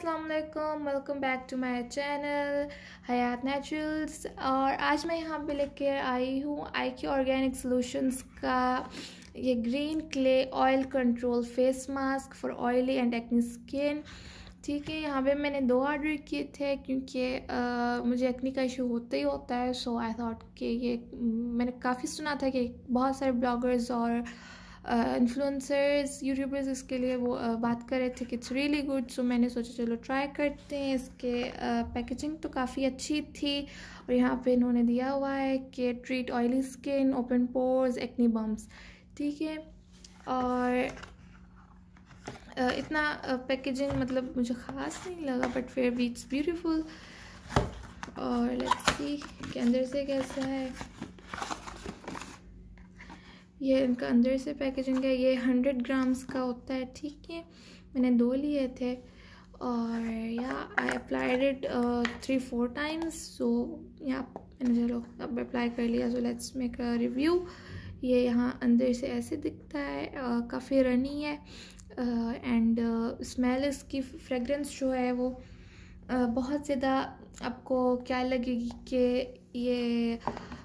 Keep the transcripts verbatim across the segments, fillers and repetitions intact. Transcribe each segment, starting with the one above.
अस्सलाम वालेकुम, welcome back to my channel Hayat Naturals. और आज मैं यहाँ पे लेके आई हूँ आई क्यू ऑर्गेनिक सॉल्यूशंस का ये green clay oil control face mask for oily and acne skin. ठीक है, यहाँ पे मैंने दो ऑर्डर किए थे क्योंकि मुझे एक्नी का इशू होता ही होता है। सो आई थॉट कि ये मैंने काफ़ी सुना था कि बहुत सारे ब्लॉगर्स और इन्फ्लुएंसर्स uh, यूट्यूबर्स इसके लिए वो uh, बात कर रहे थे कि इट्स रियली गुड। सो मैंने सोचा चलो ट्राई करते हैं। इसके पैकेजिंग uh, तो काफ़ी अच्छी थी और यहाँ पे इन्होंने दिया हुआ है कि treat oily skin, open pores, acne bumps. ठीक है, और uh, इतना पैकेजिंग uh, मतलब मुझे ख़ास नहीं लगा, बट फिर भी इट्स ब्यूटीफुल। और लेट्स सी कि अंदर से कैसा है। ये इनका अंदर से पैकेजिंग है। ये हंड्रेड ग्राम्स का होता है। ठीक है, मैंने दो लिए थे और या I applied it three four times. So यहाँ मैंने चलो अब अप्लाई कर लिया। So let's make a review. ये यहाँ अंदर से ऐसे दिखता है, uh, काफ़ी रनी है एंड स्मेल इसकी फ्रेगरेंस जो है वो uh, बहुत ज़्यादा आपको क्या लगेगी कि ये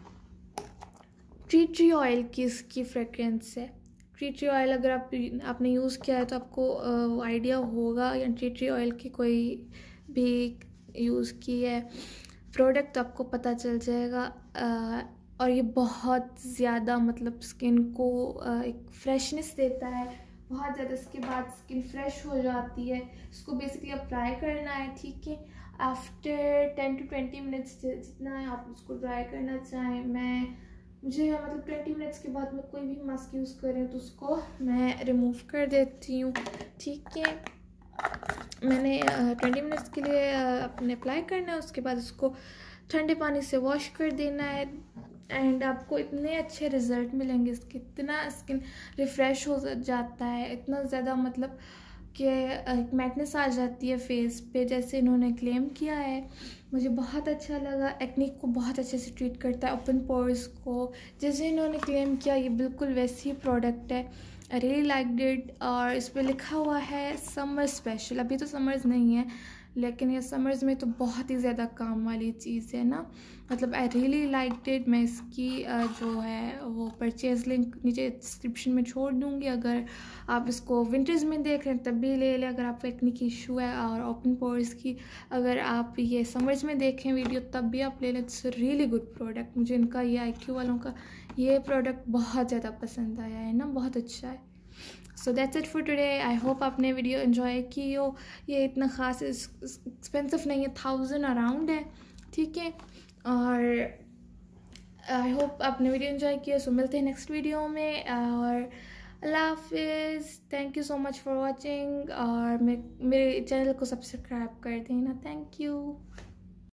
ट्री ट्री ऑयल की इसकी फ्रेगरेंस है। ट्री ट्री ऑयल अगर आप आपने यूज़ किया है तो आपको आइडिया होगा, या ट्री ट्री ऑयल की कोई भी यूज़ की है प्रोडक्ट तो आपको पता चल जाएगा। आ, और ये बहुत ज़्यादा मतलब स्किन को आ, एक फ्रेशनेस देता है बहुत ज़्यादा। इसके बाद स्किन फ्रेश हो जाती है। इसको बेसिकली अप्लाई करना है। ठीक है, after ten to twenty minutes जितना आप उसको ड्राई करना चाहें। मैं मुझे मतलब ट्वेंटी मिनट्स के बाद मैं कोई भी मास्क यूज़ करें तो उसको मैं रिमूव कर देती हूँ। ठीक है, मैंने ट्वेंटी मिनट्स के लिए अपने अप्लाई करना है। उसके बाद उसको ठंडे पानी से वॉश कर देना है एंड आपको इतने अच्छे रिज़ल्ट मिलेंगे। इसके इतना स्किन रिफ़्रेश हो जाता है, इतना ज़्यादा मतलब कि एक मैटनेस आ जाती है फेस पे जैसे इन्होंने क्लेम किया है। मुझे बहुत अच्छा लगा। एक्नी को बहुत अच्छे से ट्रीट करता है, ओपन पोर्स को जैसे इन्होंने क्लेम किया ये बिल्कुल वैसी ही प्रोडक्ट है। I really liked it. और इस पर लिखा हुआ है समर स्पेशल। अभी तो समर्स नहीं है लेकिन ये समर्स में तो बहुत ही ज़्यादा काम वाली चीज़ है ना। मतलब आई रियली लाइक्ड इट। मैं इसकी जो है वो परचेज़ लिंक नीचे डिस्क्रिप्शन में छोड़ दूँगी। अगर आप इसको विंटर्स में देख रहे हैं तब भी ले लें अगर आपको एक्नी की इशू है, और ओपन पोर्स की अगर आप ये समर्स में देखें वीडियो तब भी आप ले लें। It's really good product. मुझे इनका ये आई क्यू वालों का ये प्रोडक्ट बहुत ज़्यादा पसंद आया है ना, बहुत अच्छा है। So that's it for today. I hope आपने वीडियो एंजॉय की हो। ये इतना ख़ास एक्सपेंसिव नहीं है, थाउजेंड अराउंड है। ठीक है, और आई होप आपने वीडियो एंजॉय किया। सो मिलते हैं नेक्स्ट वीडियो में और अल्लाह हाफिज़। Thank you so much for watching और मेरे चैनल को सब्सक्राइब कर देना। Thank you.